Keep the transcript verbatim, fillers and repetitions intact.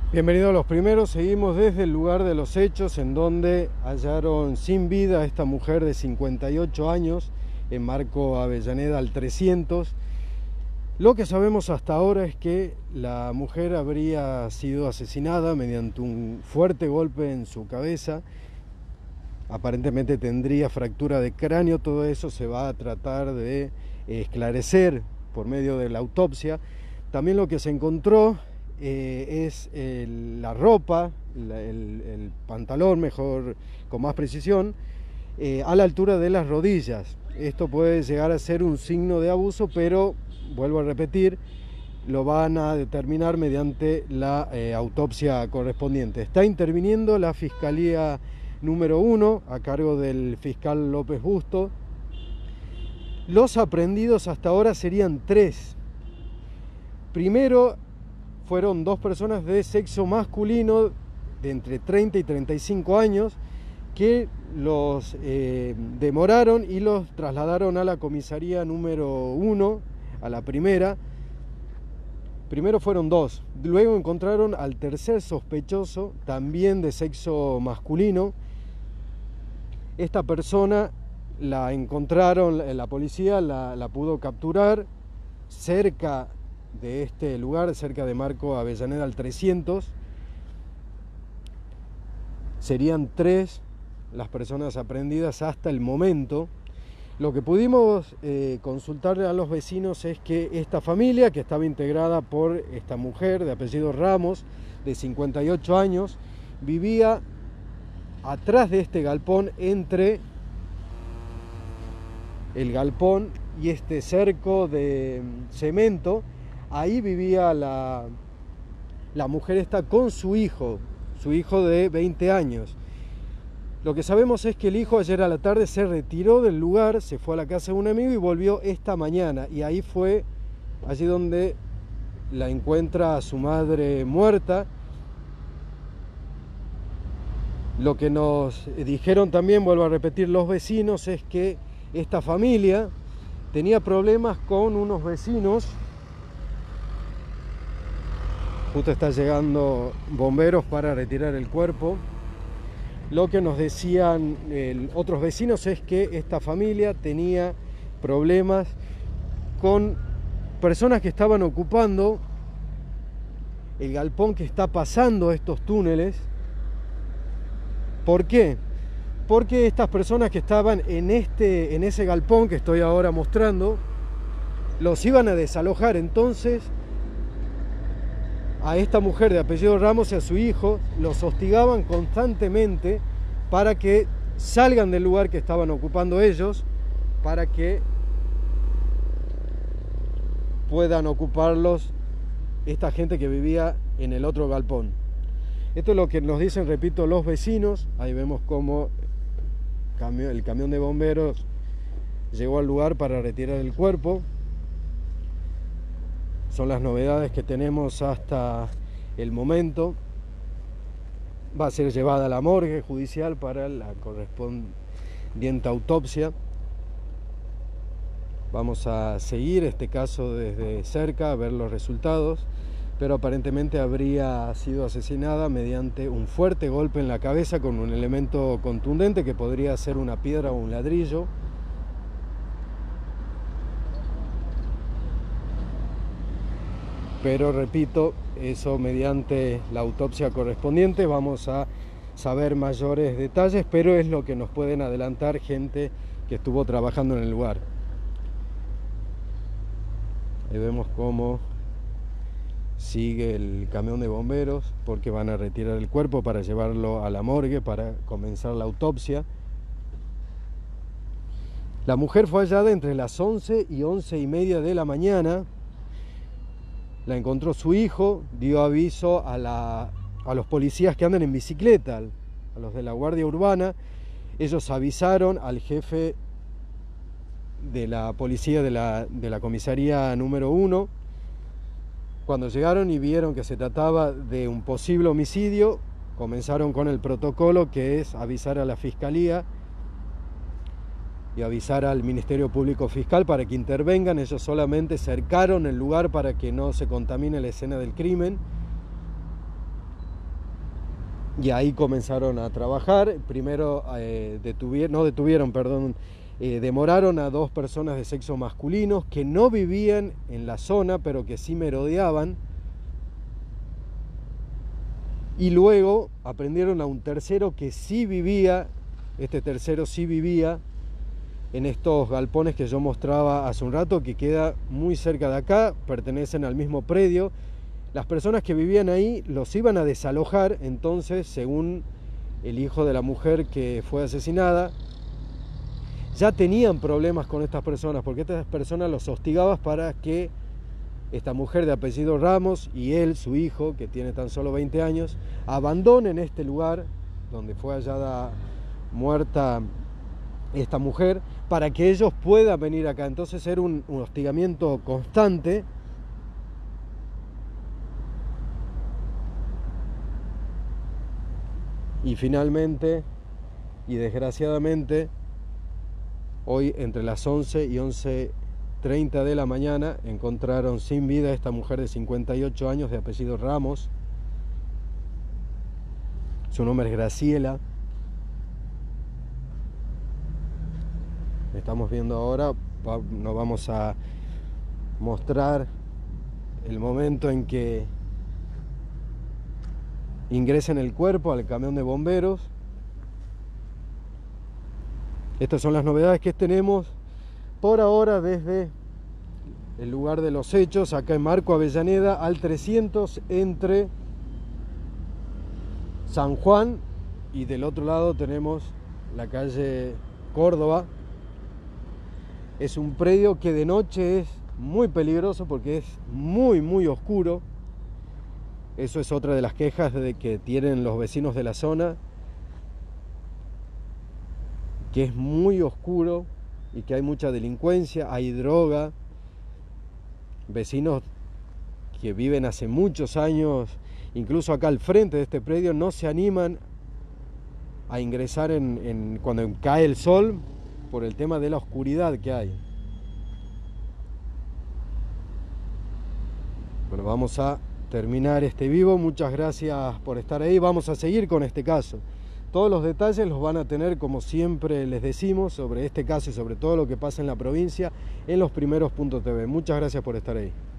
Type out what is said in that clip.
Bienvenidos a Los Primeros. Seguimos desde el lugar de los hechos, en donde hallaron sin vida a esta mujer de cincuenta y ocho años en Marco Avellaneda al trescientos. Lo que sabemos hasta ahora es que la mujer habría sido asesinada mediante un fuerte golpe en su cabeza. Aparentemente tendría fractura de cráneo. Todo eso se va a tratar de esclarecer por medio de la autopsia. También lo que se encontró Eh, es el, la ropa, la, el, el pantalón, mejor, con más precisión, eh, a la altura de las rodillas. Esto puede llegar a ser un signo de abuso, pero, vuelvo a repetir, lo van a determinar mediante la eh, autopsia correspondiente. Está interviniendo la Fiscalía número uno, a cargo del fiscal López Busto. Los aprehendidos hasta ahora serían tres. Primero, fueron dos personas de sexo masculino de entre treinta y treinta y cinco años que los eh, demoraron y los trasladaron a la comisaría número uno, a la primera. Primero fueron dos, luego encontraron al tercer sospechoso, también de sexo masculino. Esta persona la encontraron, la policía la, la pudo capturar cerca de este lugar, cerca de Marco Avellaneda al trescientos. Serían tres las personas aprehendidas hasta el momento. Lo que pudimos eh, consultarle a los vecinos es que esta familia, que estaba integrada por esta mujer de apellido Ramos, de cincuenta y ocho años, vivía atrás de este galpón, entre el galpón y este cerco de cemento. Ahí vivía la, la mujer esta con su hijo, su hijo de veinte años. Lo que sabemos es que el hijo ayer a la tarde se retiró del lugar, se fue a la casa de un amigo y volvió esta mañana. Y ahí fue, allí donde la encuentra a su madre muerta. Lo que nos dijeron también, vuelvo a repetir, los vecinos, es que esta familia tenía problemas con unos vecinos. Justo está llegando bomberos para retirar el cuerpo. Lo que nos decían el, otros vecinos es que esta familia tenía problemas con personas que estaban ocupando el galpón que está pasando estos túneles. ¿Por qué? Porque estas personas que estaban en, este, en ese galpón que estoy ahora mostrando, los iban a desalojar. Entonces, a esta mujer de apellido Ramos y a su hijo los hostigaban constantemente para que salgan del lugar que estaban ocupando ellos, para que puedan ocuparlos esta gente que vivía en el otro galpón. Esto es lo que nos dicen, repito, los vecinos. Ahí vemos cómo el camión de bomberos llegó al lugar para retirar el cuerpo. Son las novedades que tenemos hasta el momento. Va a ser llevada a la morgue judicial para la correspondiente autopsia. Vamos a seguir este caso desde cerca, a ver los resultados, pero aparentemente habría sido asesinada mediante un fuerte golpe en la cabeza con un elemento contundente que podría ser una piedra o un ladrillo. Pero repito, eso mediante la autopsia correspondiente vamos a saber mayores detalles, pero es lo que nos pueden adelantar gente que estuvo trabajando en el lugar. Ahí vemos cómo sigue el camión de bomberos, porque van a retirar el cuerpo para llevarlo a la morgue para comenzar la autopsia. La mujer fue hallada entre las once y once y media de la mañana. La encontró su hijo, dio aviso a, la, a los policías que andan en bicicleta, a los de la Guardia Urbana. Ellos avisaron al jefe de la policía de la, de la comisaría número uno. Cuando llegaron y vieron que se trataba de un posible homicidio, comenzaron con el protocolo, que es avisar a la Fiscalía y avisar al Ministerio Público Fiscal para que intervengan. Ellos solamente cercaron el lugar para que no se contamine la escena del crimen. y ahí comenzaron a trabajar. Primero eh, detuvieron, no detuvieron, perdón, eh, demoraron a dos personas de sexo masculino que no vivían en la zona, pero que sí merodeaban. Y luego aprendieron a un tercero que sí vivía, este tercero sí vivía en estos galpones que yo mostraba hace un rato, que queda muy cerca de acá, pertenecen al mismo predio. Las personas que vivían ahí los iban a desalojar, entonces, según el hijo de la mujer que fue asesinada, ya tenían problemas con estas personas, porque estas personas los hostigaban para que esta mujer de apellido Ramos y él, su hijo, que tiene tan solo veinte años, abandonen este lugar donde fue hallada muerta esta mujer, para que ellos puedan venir acá. Entonces era un, un hostigamiento constante. Y finalmente, y desgraciadamente, hoy entre las once y once treinta de la mañana encontraron sin vida a esta mujer de cincuenta y ocho años de apellido Ramos. Su nombre es Graciela. Estamos viendo ahora, nos vamos a mostrar el momento en que ingresa en el cuerpo al camión de bomberos. Estas son las novedades que tenemos por ahora desde el lugar de los hechos, acá en Marco Avellaneda, al trescientos, entre San Juan y del otro lado tenemos la calle Córdoba. Es un predio que de noche es muy peligroso porque es muy muy oscuro. Eso es otra de las quejas de que tienen los vecinos de la zona, que es muy oscuro y que hay mucha delincuencia, hay droga. Vecinos que viven hace muchos años, incluso acá al frente de este predio, no se animan a ingresar en, en, cuando cae el sol, por el tema de la oscuridad que hay. Bueno, vamos a terminar este vivo. Muchas gracias por estar ahí. Vamos a seguir con este caso. Todos los detalles los van a tener, como siempre les decimos, sobre este caso y sobre todo lo que pasa en la provincia, en los primeros punto t v. Muchas gracias por estar ahí.